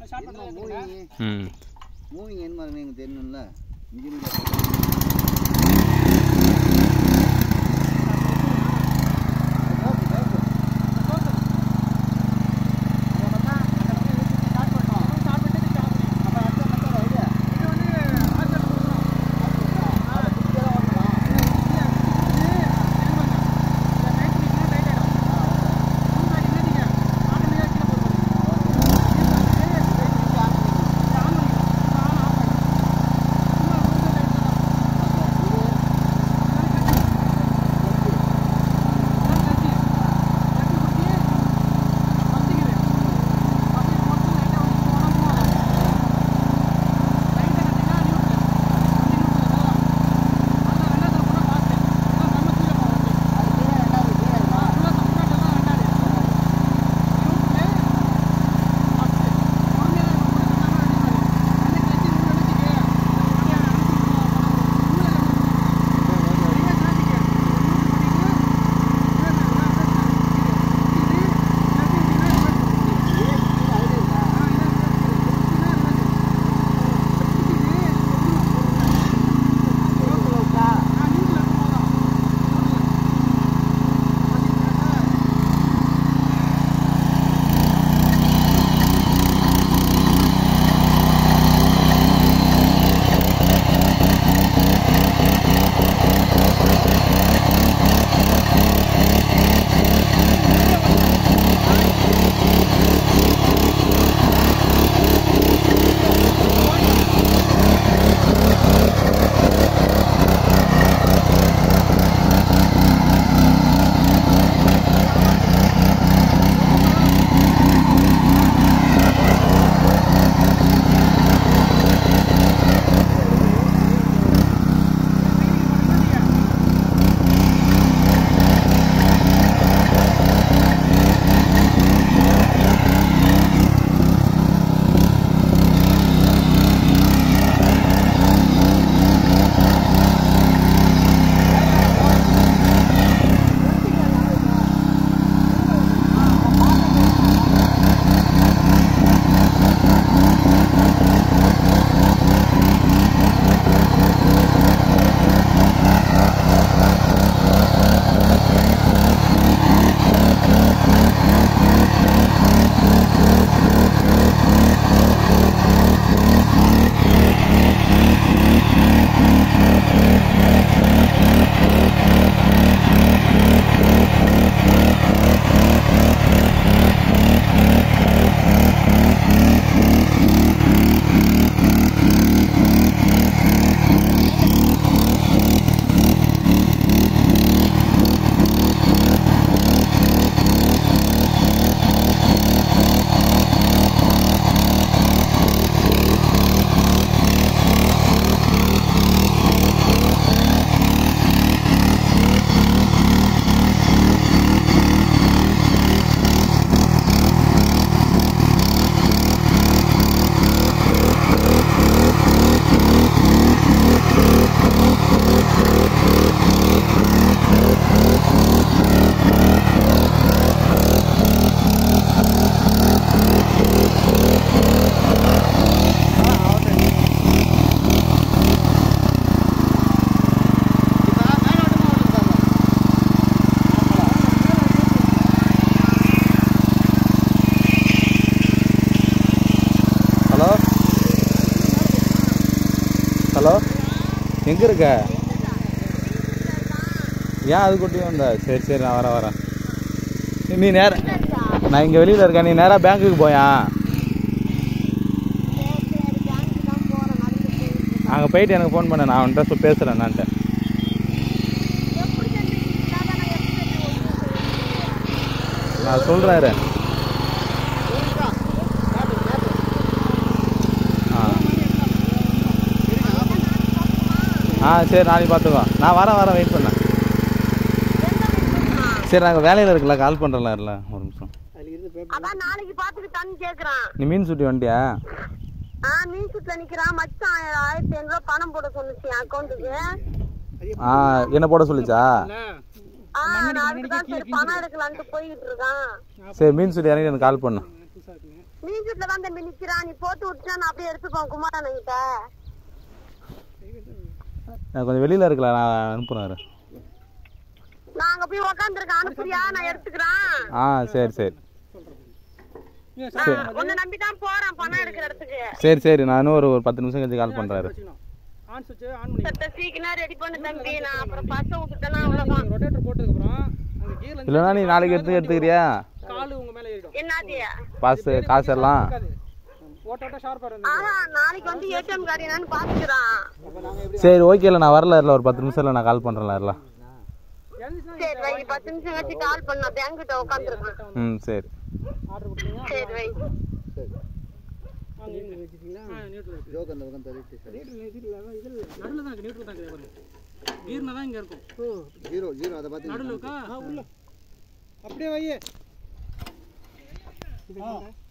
Moving என்ன மாதிரி எனக்கு தெரியணும்ல இன்ஜின் ஹலோ, எங்கே இருக்க? ஏன் அது கொட்டி வந்தா? சரி சரி, நான் வரேன். நீ நேரம், நான் இங்கே வெளியில் இருக்கேன், நீ நேராக பேங்க்குக்கு போயா? அங்கே போயிட்டு எனக்கு ஃபோன் பண்ண, நான் அவன்கிட்ட பேசுகிறேன். நான் சொல்கிறேன். சரி, நாளைக்கு பார்த்துக்கோ. நான் வரேன், வெயிட் பண்ணேன். சரி, நாங்கள் வேலையில் இருக்கல, கால் பண்ணுறல. இல்லை, ஒரு நிமிஷம். நீ மீன் சுட்டி வந்துட்டியா? மீன் சுட்டில நிற்கிறான். மச்சான் 1500 பணம் போட சொல்லிச்சு அக்கௌண்ட்டுக்கு. என்ன போட சொல்லிச்சா? சரி, பணம் எடுக்கலான்ட்டு போயிட்டு இருக்கான். சரி, மீன் சுட்டி இறங்கி எனக்கு கால் பண்ணு. மீன் சூட்ல தான் தம்பி நிக்கிறான். நீ போட்டு விட்டுனா நான் அப்படியே எடுத்துக்கோங்க குமாரன் கிட்ட. நான் கொஞ்சம் வெளியில இருக்கல, நான் அனுப்புறேன். நாங்க போய் உக்காந்துருக்கேன், அனுப்புறியா? நான் எடுத்துக்கிறேன். ஆ சரி சரி உன்னை நம்பிதான் போறேன் பணம் எடுக்கிற இடத்துக்கு. சரி சரி, நான் ஒரு 10 நிமிஷம் கழிச்சு கால் பண்றாரு. சீக்கிரம் ரெடி பண்ணு தம்பி. நான் அப்புறம் பஸ்ஸை விட்டுட்டேன்னா அவ்வளவுதான். ரொட்டேட்டர் போட்டதுக்கு அப்புறம் இல்லைன்னா நீ நாளைக்கு எடுத்துக்கிறியா? காலு உங்க மேல ஏறிடும். என்னது காசு எல்லாம் ஓட்டோட்ட ஷார்ப்பா நாளைக்கு வந்து ஏடிஎம் கார்டு என்னன்னு பாத்துக்கிறான். சரி ஓகேல, நான் வரல ஒரு 10 நிமிஷத்துல நான் கால் பண்றேன்ல. சரி வை, 10 நிமிஷம் கழிச்சு கால் பண்ண. பேங்க் கிட்ட உட்காந்துருக்கேன். சரி ஆர்டர் கொடுத்தீங்க. சரி வை. வாங்க இங்க வெச்சிட்டீங்களா? நியூட்ரல் ஜோக் அந்த பக்கம் தள்ளிட்டு இதுல நடுவுல தான் நியூட்ரல் தான் பாருங்க. கீர்னா தான் இங்க இருக்கும். ஜீரோ ஜீரோ அதை பார்த்து நடுவுல இருக்கா? உள்ள அப்படியே வை.